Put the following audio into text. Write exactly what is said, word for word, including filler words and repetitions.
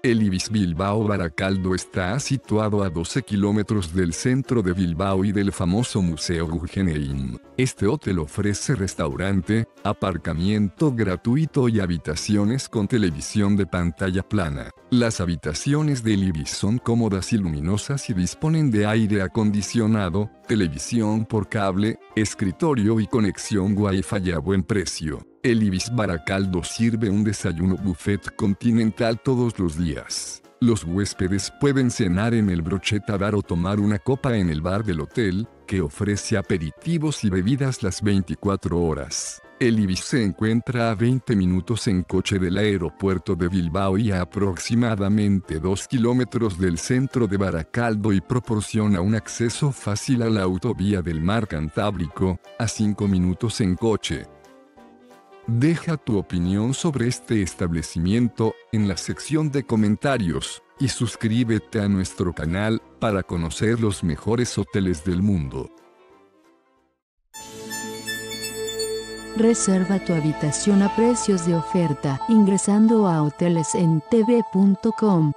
El Ibis Bilbao Baracaldo está situado a doce kilómetros del centro de Bilbao y del famoso Museo Guggenheim. Este hotel ofrece restaurante, aparcamiento gratuito y habitaciones con televisión de pantalla plana. Las habitaciones del Ibis son cómodas y luminosas y disponen de aire acondicionado, televisión por cable, escritorio y conexión Wi-Fi a buen precio. El Ibis Baracaldo sirve un desayuno buffet continental todos los días. Los huéspedes pueden cenar en el Brocheta Bar o tomar una copa en el bar del hotel, que ofrece aperitivos y bebidas las veinticuatro horas. El Ibis se encuentra a veinte minutos en coche del aeropuerto de Bilbao y a aproximadamente dos kilómetros del centro de Baracaldo y proporciona un acceso fácil a la autovía del Mar Cantábrico, a cinco minutos en coche. Deja tu opinión sobre este establecimiento en la sección de comentarios y suscríbete a nuestro canal para conocer los mejores hoteles del mundo. Reserva tu habitación a precios de oferta ingresando a hoteles en t v punto com.